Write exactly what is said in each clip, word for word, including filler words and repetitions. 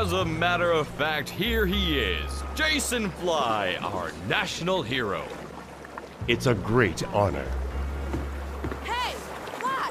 As a matter of fact, here he is, Jason Fly, our national hero. It's a great honor. Hey, Fly!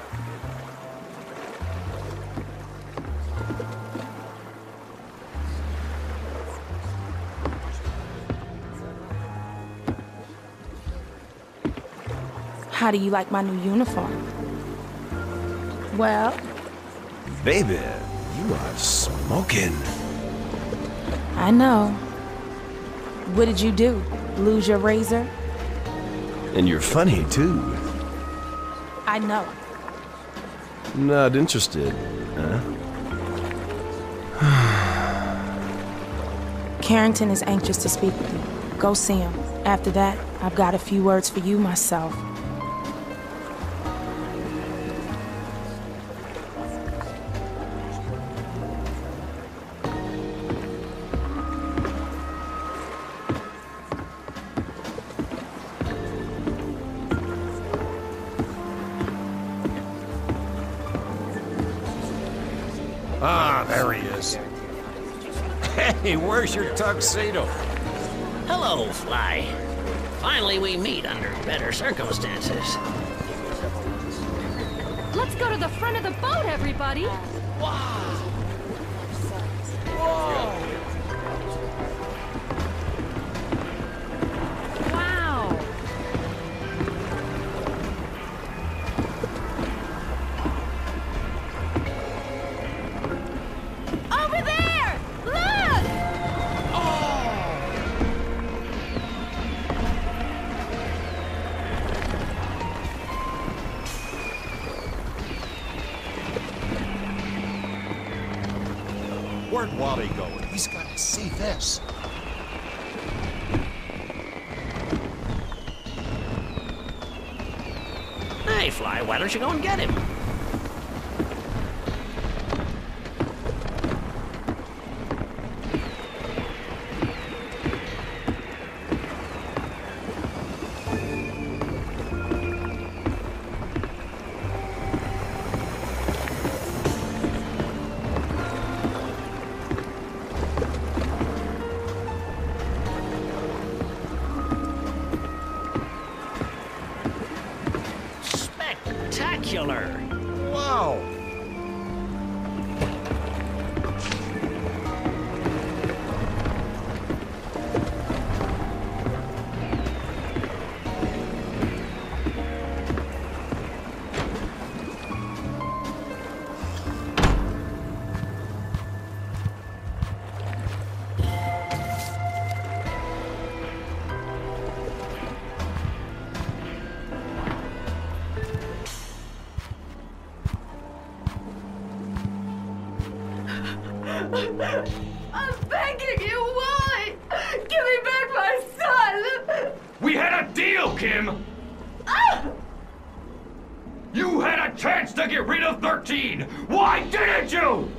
How do you like my new uniform? Well, Baby, you are smoking. I know. What did you do? Lose your razor? And you're funny, too. I know. Not interested, huh? Carrington is anxious to speak with you. Go see him. After that, I've got a few words for you myself. Ah, there he is. Hey, where's your tuxedo? Hello, Fly. Finally we meet under better circumstances. Let's go to the front of the boat, everybody! Wow! Whoa! Wow! Over there! Look! Where'd Wally go? He's got to see this. Hey, Fly, why don't you go and get him? Spectacular! Wow! I'm begging you, Wally! Give me back my son! We had a deal, Kim! You had a chance to get rid of thirteen! Why didn't you?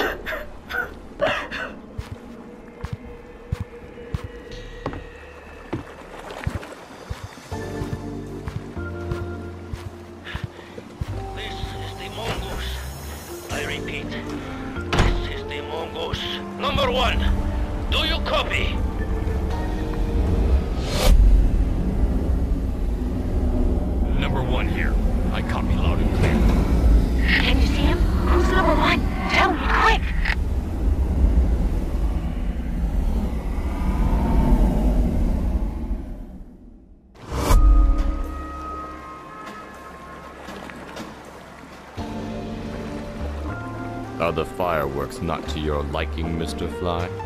This is the mongoose. I repeat, this is the mongoose. Number one, do you copy? Number one here. I copy loud and clear. Can you see him? Who's number one? Tell me, quick! Are the fireworks not to your liking, Mister Fly?